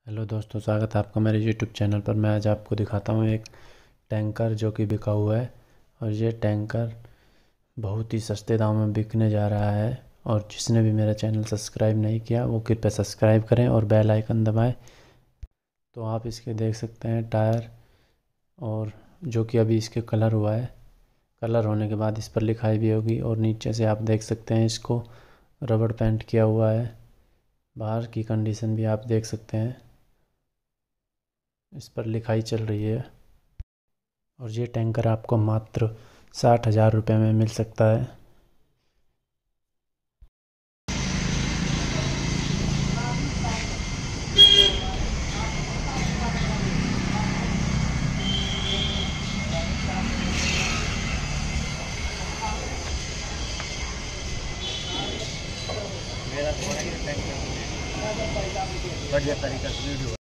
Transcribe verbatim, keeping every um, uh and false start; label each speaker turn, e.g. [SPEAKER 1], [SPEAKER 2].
[SPEAKER 1] Hello दोस्तों, स्वागत है आपका मेरे यूट्यूब चैनल पर। मैं आज आपको दिखाता हूँ एक टैंकर जो कि बिका हुआ है। और ये टैंकर बहुत ही सस्ते दाम में बिकने जा रहा है। और जिसने भी मेरा चैनल सब्सक्राइब नहीं किया वो कृपया सब्सक्राइब करें और बेल आइकन दबाएं। तो आप इसके देख सकते हैं टायर, और जो कि अभी इसके कलर हुआ है। कलर होने के बाद इस पर लिखाई भी होगी। और नीचे से आप देख सकते हैं इसको रबड़ पेंट किया हुआ है। बाहर की कंडीशन भी आप देख सकते हैं, इस पर लिखाई चल रही है। और ये टैंकर आपको मात्र साठ हज़ार रुपये में मिल सकता है।
[SPEAKER 2] मेरा थोड़ा ही टैंकर बढ़िया तरीका से वीडियो